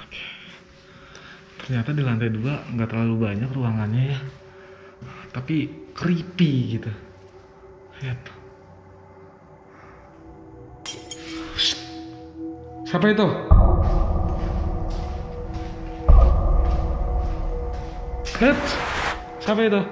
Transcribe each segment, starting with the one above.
Ternyata di lantai 2 nggak terlalu banyak ruangannya ya, tapi creepy gitu. Lihat. Siapa itu? Lihat. Siapa itu?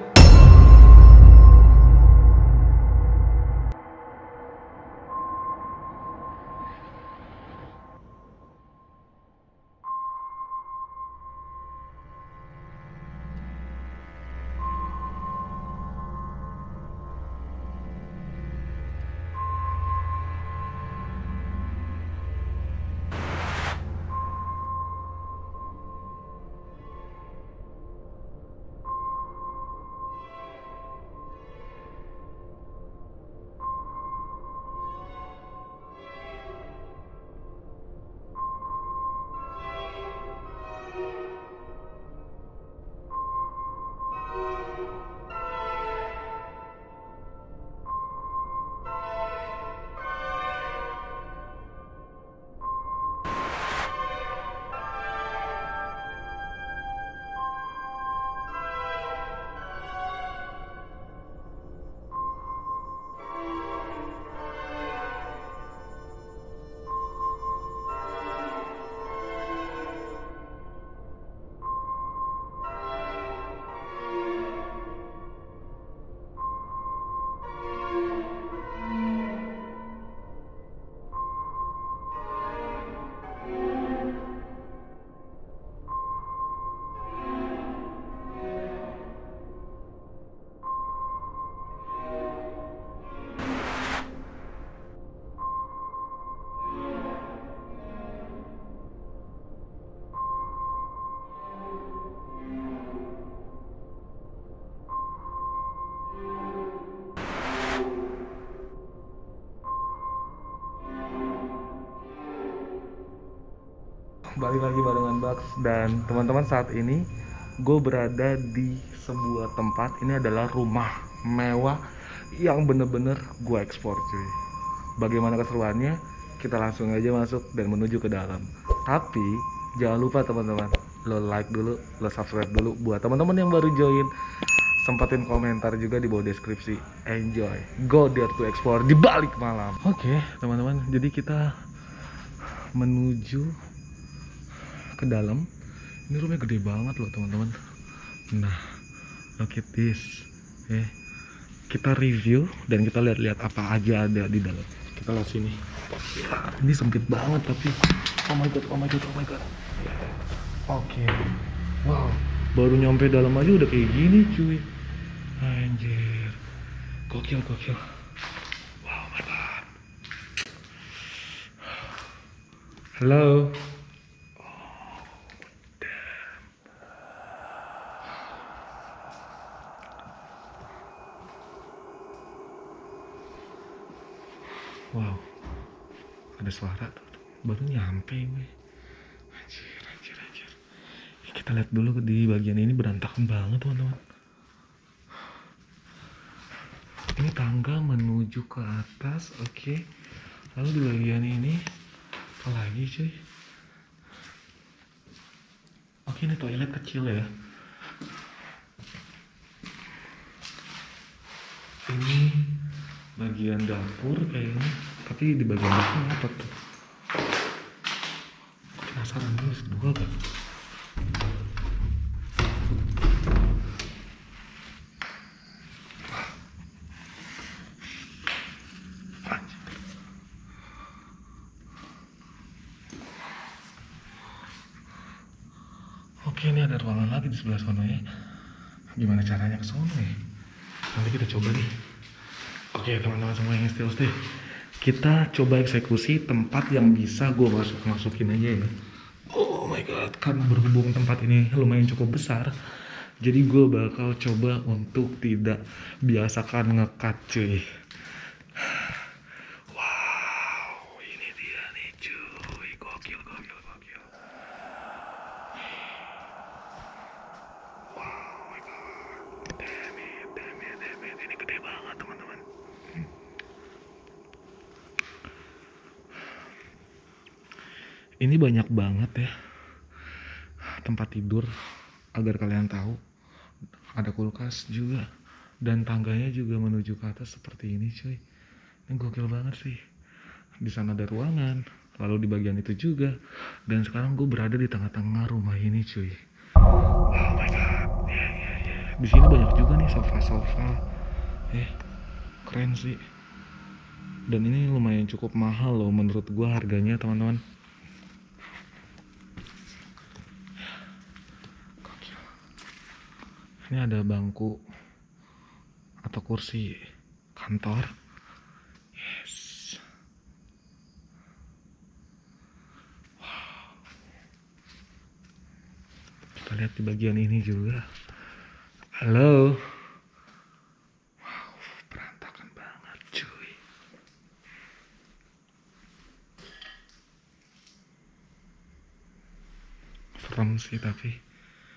Balik lagi barengan Bugs dan teman-teman. Saat ini gue berada di sebuah tempat. Ini adalah rumah mewah yang bener-bener gue ekspor cuy. Bagaimana keseruannya? Kita langsung aja masuk dan menuju ke dalam. Tapi jangan lupa teman-teman, lo like dulu, lo subscribe dulu. Buat teman-teman yang baru join, sempatin komentar juga di bawah deskripsi. Enjoy, go dare to explore di balik malam. Oke teman-teman, jadi kita menuju ke dalam. Ini rumahnya gede banget loh teman-teman. Nah, look at this. Kita review dan kita lihat-lihat apa aja ada di dalam. Kita lihat sini. Ini sempit banget tapi oh my god, oh my god, oh my god. Oke. Wow, baru nyampe dalam aja udah kayak gini cuy. Anjir. Gokil, gokil. Wow, my god. Halo. Wow, ada suara tuh, baru nyampe gue. Anjir. Ya, kita lihat dulu di bagian ini, berantakan banget teman-teman. Ini tangga menuju ke atas, oke. Lalu di bagian ini apa lagi cuy? Oke, ini toilet kecil ya. Ini bagian dapur kayaknya, tapi di bagian dapur apa tuh? Penasaran dulu, sebuah kan? Oke, ini ada ruangan lagi di sebelah sana ya. Gimana caranya ke sana ya? Nanti kita coba nih. Oke teman-teman semua yang stay, kita coba eksekusi tempat yang bisa gue masukin aja ya. Oh my god, karena berhubung tempat ini lumayan cukup besar, jadi gue bakal coba untuk tidak biasakan ngekat cuy. Wow, ini dia nih cuy, gokil. Wow my god, damn it, ini gede banget teman-teman. Ini banyak banget ya tempat tidur, agar kalian tahu. Ada kulkas juga, dan tangganya juga menuju ke atas seperti ini cuy. Ini gokil banget sih. Di sana ada ruangan, lalu di bagian itu juga. Dan sekarang gue berada di tengah-tengah rumah ini cuy. Oh my god. Di sini banyak juga nih sofa-sofa. Keren sih. Dan ini lumayan cukup mahal loh menurut gue harganya teman-teman. Ini ada bangku atau kursi kantor. Yes. Wow. Kita lihat di bagian ini juga. Halo. Wow, berantakan banget cuy. Serem sih tapi.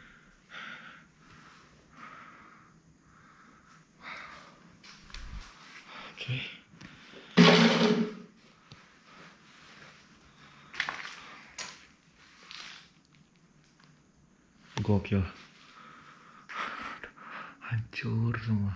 Oke. Gokil. Hancur semua.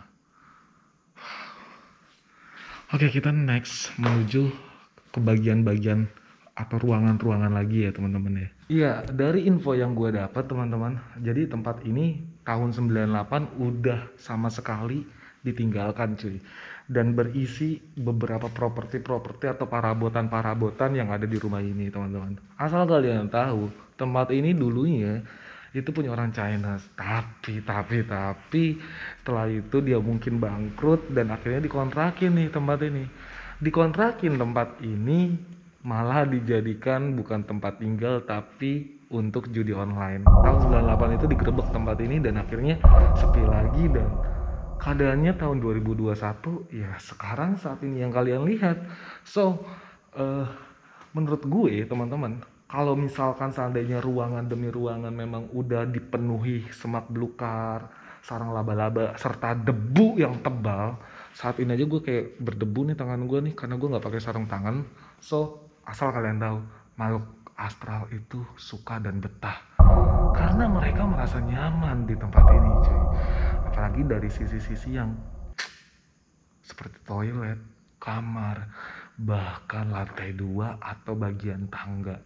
Oke, kita next menuju ke bagian-bagian atau ruangan-ruangan lagi ya teman-teman ya. Iya, dari info yang gue dapat teman-teman, jadi tempat ini tahun 98 udah sama sekali ditinggalkan cuy. Dan berisi beberapa properti-properti atau parabotan-parabotan yang ada di rumah ini teman-teman. Asal kalian tahu, tempat ini dulunya itu punya orang China, tapi setelah itu dia mungkin bangkrut dan akhirnya dikontrakin nih tempat ini. Dikontrakin tempat ini malah dijadikan bukan tempat tinggal tapi untuk judi online. Tahun 98 itu digerebek tempat ini dan akhirnya sepi lagi, dan keadaannya tahun 2021 ya sekarang saat ini yang kalian lihat. So menurut gue teman-teman, kalau misalkan seandainya ruangan demi ruangan memang udah dipenuhi semak belukar, sarang laba-laba, serta debu yang tebal. Saat ini aja gue kayak berdebu nih tangan gue nih, karena gue gak pakai sarung tangan. So, asal kalian tahu, makhluk astral itu suka dan betah. Karena mereka merasa nyaman di tempat ini cuy. Apalagi dari sisi-sisi yang seperti toilet, kamar, bahkan lantai 2 atau bagian tangga.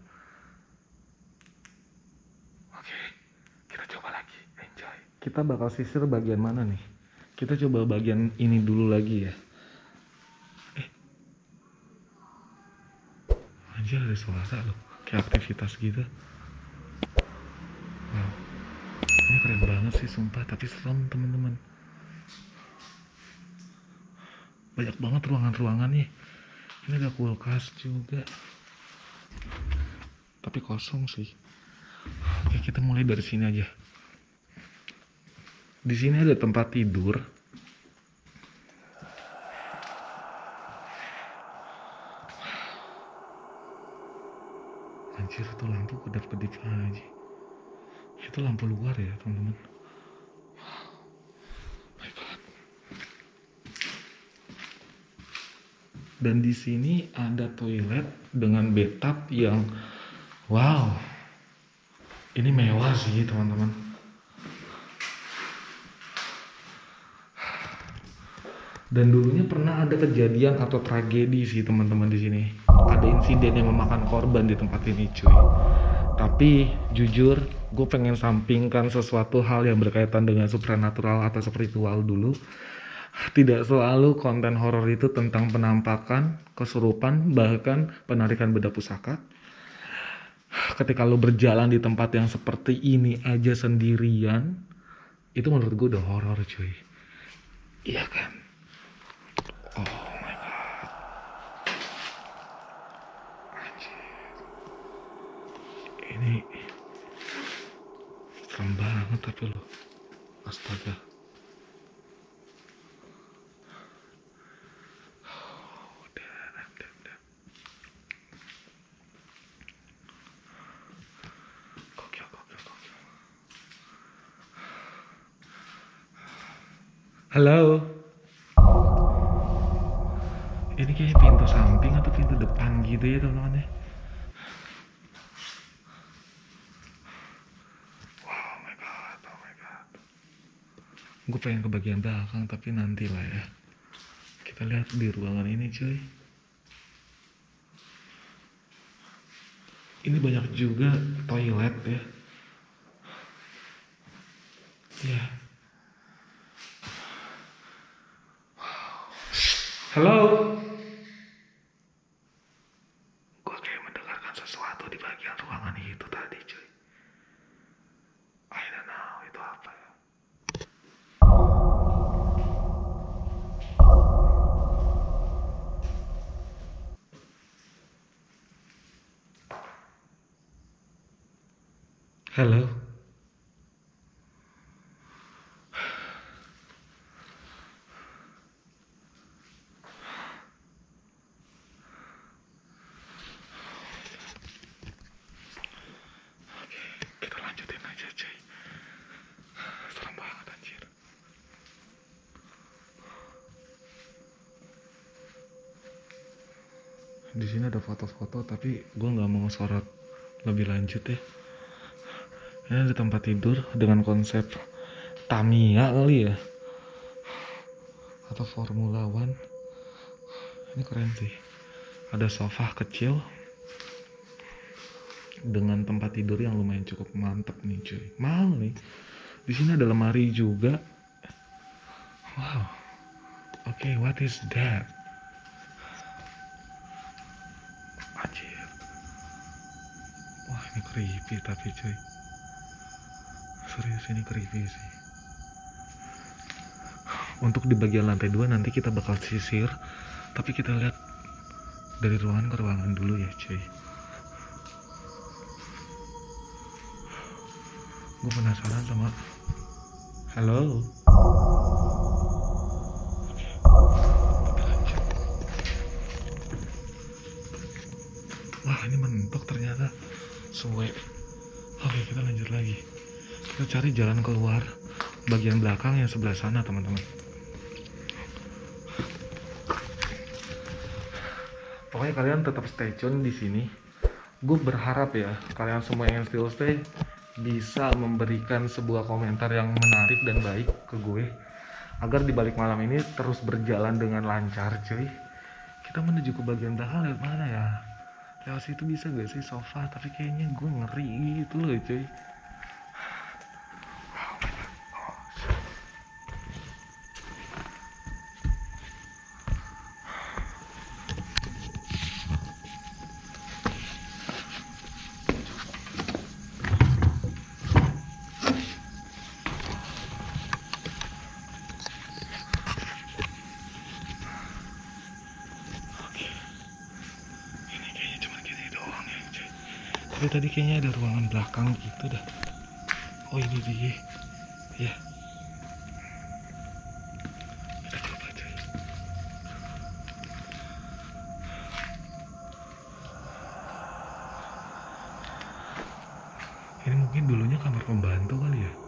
Kita coba lagi, enjoy. Kita bakal sisir bagian mana nih? Kita coba bagian ini dulu lagi ya. Anjir, ada suara loh, kayak aktivitas gitu. Wow, ini keren banget sih sumpah, tapi serem teman-teman. Banyak banget ruangan-ruangan nih. Ini ada kulkas juga, tapi kosong sih. Oke, kita mulai dari sini aja. Di sini ada tempat tidur. Anjir, itu lampu kedap-kedip aja. Itu lampu luar ya, teman-teman. My God. Dan di sini ada toilet dengan bathtub yang wow. Ini mewah sih, teman-teman. Dan dulunya pernah ada kejadian atau tragedi sih teman-teman di sini. Ada insiden yang memakan korban di tempat ini cuy. Tapi jujur gue pengen sampingkan sesuatu hal yang berkaitan dengan supranatural atau spiritual dulu. Tidak selalu konten horor itu tentang penampakan, kesurupan, bahkan penarikan benda pusaka. Ketika lo berjalan di tempat yang seperti ini aja sendirian, itu menurut gue udah horor cuy. Iya kan? Oh my god. Anjir. Ini serem banget tapi lo. Astaga. Halo. Ini kayak pintu samping atau pintu depan gitu ya teman-teman ya. Gue pengen ke bagian belakang tapi nanti lah ya. Kita lihat di ruangan ini cuy. Ini banyak juga toilet ya. Ya. Halo. Gue kayak mendengarkan sesuatu di bagian ruangan itu tadi cuy. I don't know itu apa ya. Halo. Kita lanjutin aja cuy. Serem banget anjir. Di sini ada foto-foto tapi gue nggak mau sorot lebih lanjut ya. Ini ada tempat tidur dengan konsep Tamiya kali ya, atau Formula One. Ini keren sih. Ada sofa kecil dengan tempat tidur yang lumayan cukup mantep nih cuy. Mau nih. Di sini ada lemari juga. Wow. Oke, what is that? Anjir. Wah, ini creepy tapi cuy. Serius ini creepy sih. Untuk di bagian lantai 2 nanti kita bakal sisir. Tapi kita lihat dari ruangan ke ruangan dulu ya cuy. Gue penasaran sama. Halo. Wah ini mentok ternyata. Suwe. Oke kita lanjut lagi. Kita cari jalan keluar bagian belakang yang sebelah sana teman-teman. Pokoknya kalian tetap stay tune di sini. Gue berharap ya kalian semua yang still stay bisa memberikan sebuah komentar yang menarik dan baik ke gue agar di balik malam ini terus berjalan dengan lancar cuy. Kita menuju ke bagian belakang lewat mana ya? Lewat situ bisa gak sih sofa? Tapi kayaknya gue ngeri gitu loh cuy. Tapi tadi kayaknya ada ruangan belakang gitu dah. Oh ini dia. Ya. Kita coba cuy. Ini mungkin dulunya kamar pembantu kali ya.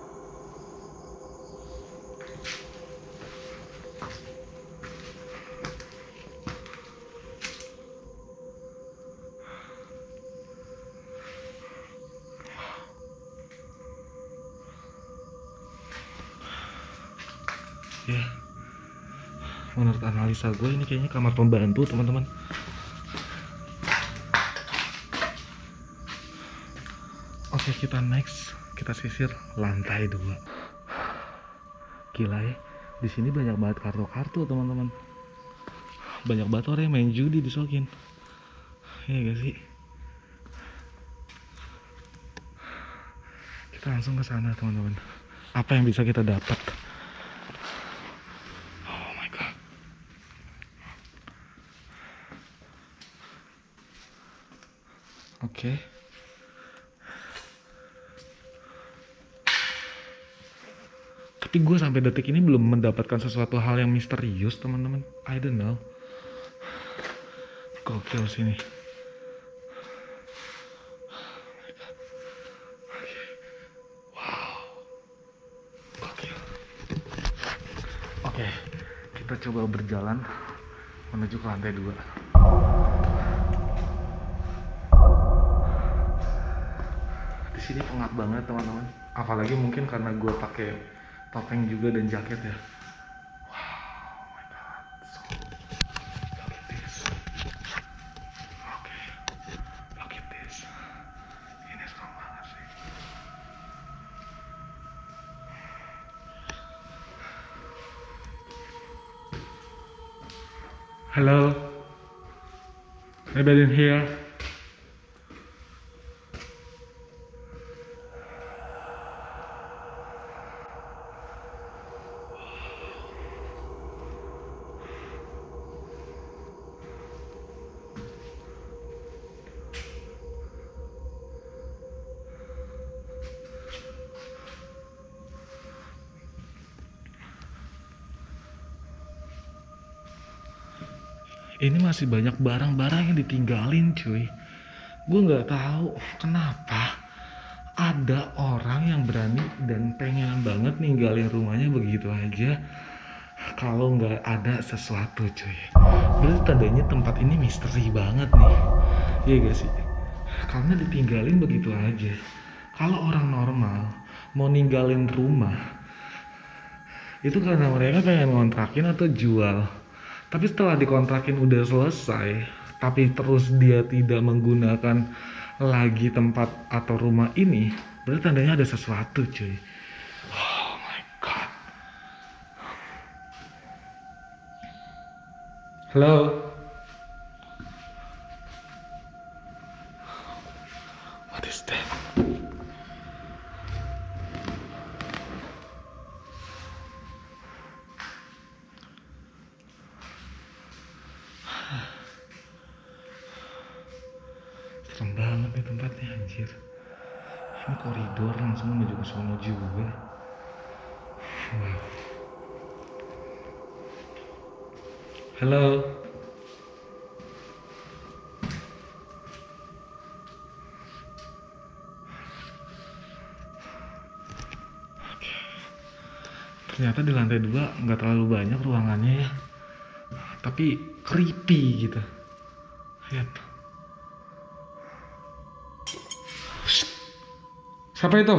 Ya, menurut analisa gue ini kayaknya kamar pembantu teman-teman. Oke kita next, kita sisir lantai 2. Gila ya, di sini banyak banget kartu-kartu teman-teman. Banyak banget orang yang main judi di Sokin. Iya gak sih? Kita langsung ke sana teman-teman. Apa yang bisa kita dapat? Oke. Tapi gue sampai detik ini belum mendapatkan sesuatu hal yang misterius teman-teman. I don't know. Gokil sini. Wow. Gokil. Oke, kita coba berjalan menuju ke lantai 2. Di sini pengap banget teman-teman. Apalagi mungkin karena gue pakai topeng juga dan jaket ya. Wow, oh my god. So, look at this. Oke, look at this. Ini serem banget sih. Hello. Anybody in here? Ini masih banyak barang-barang yang ditinggalin cuy. Gue nggak tahu kenapa ada orang yang berani dan pengen banget ninggalin rumahnya begitu aja kalau nggak ada sesuatu cuy. Berarti tandanya tempat ini misteri banget nih. Iya gak sih? Karena ditinggalin begitu aja. Kalau orang normal mau ninggalin rumah itu karena mereka pengen ngontrakin atau jual. Tapi setelah dikontrakin udah selesai, tapi terus dia tidak menggunakan lagi tempat atau rumah ini, berarti tandanya ada sesuatu cuy. Oh my god. Halo. What is that? Serem banget nih tempatnya anjir. Ini koridor langsung menuju ke sono juga. Wow. Halo. Ternyata di lantai 2 nggak terlalu banyak ruangannya ya. Tapi creepy gitu. Lihat. Siapa itu?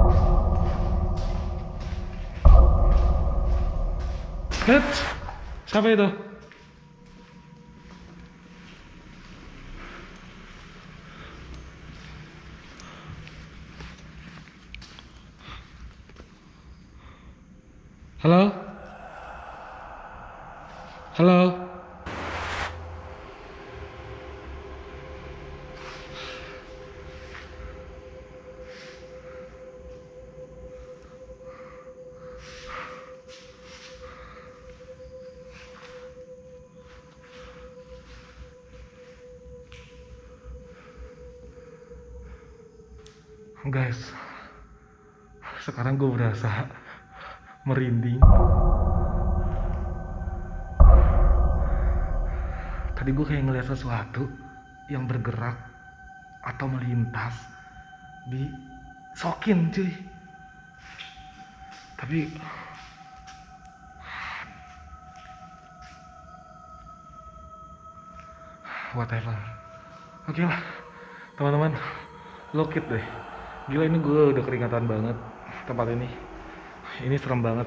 Lihat. Siapa itu? Halo? Halo? Guys, sekarang gue berasa merinding. Tadi gue kayak ngeliat sesuatu yang bergerak atau melintas di Sokin cuy. Tapi whatever. Oke lah teman-teman, look it deh. Gila ini gue udah keringatan banget tempat ini. Ini serem banget.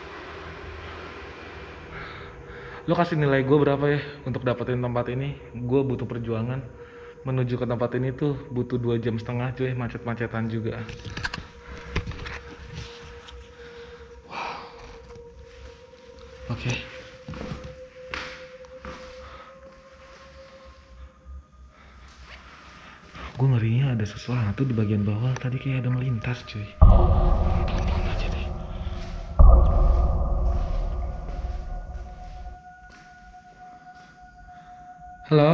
Lo kasih nilai gue berapa ya untuk dapetin tempat ini? Gue butuh perjuangan. Menuju ke tempat ini tuh butuh 2,5 jam cuy, macet-macetan juga. Wow. Oke. Gue ngerinya ada sesuatu di bagian bawah. Tadi kayak ada melintas cuy. Tonton aja deh. Halo?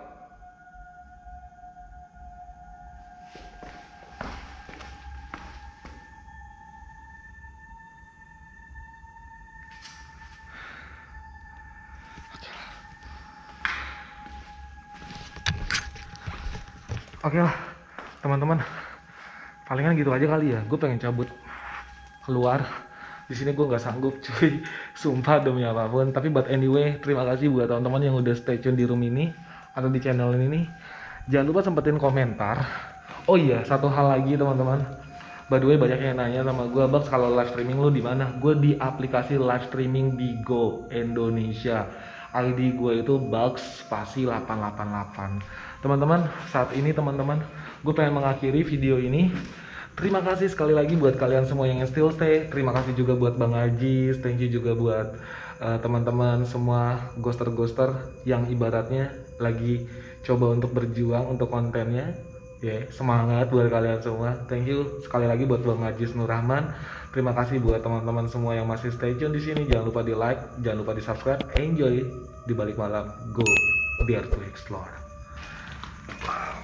Oke lah, teman-teman. Palingan gitu aja kali ya. Gue pengen cabut keluar. Di sini gue nggak sanggup, cuy. Sumpah demi apapun. Tapi but anyway, terima kasih buat teman-teman yang udah stay tune di room ini atau di channel ini. Jangan lupa sempetin komentar. Oh iya, satu hal lagi teman-teman. By the way, banyak yang nanya sama gue, Bang, kalau live streaming lu di mana? Gue di aplikasi live streaming di Go Indonesia. ID gue itu Bugs spasi 888. Teman-teman, saat ini teman-teman, gue pengen mengakhiri video ini. Terima kasih sekali lagi buat kalian semua yang still stay. Terima kasih juga buat Bang Ajis. Thank you juga buat teman-teman semua ghoster-ghoster yang ibaratnya lagi coba untuk berjuang untuk kontennya. Semangat buat kalian semua. Thank you sekali lagi buat Bang Ajis Nur Rahman. Terima kasih buat teman-teman semua yang masih stay tune di sini. Jangan lupa di like, jangan lupa di subscribe. Enjoy di balik malam. Go dare to explore. Wow.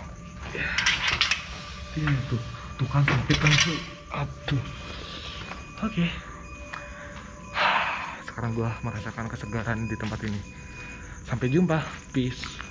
Tuh kan sempit kan tuh. Aduh. Oke. Sekarang gua merasakan kesegaran di tempat ini. Sampai jumpa. Peace.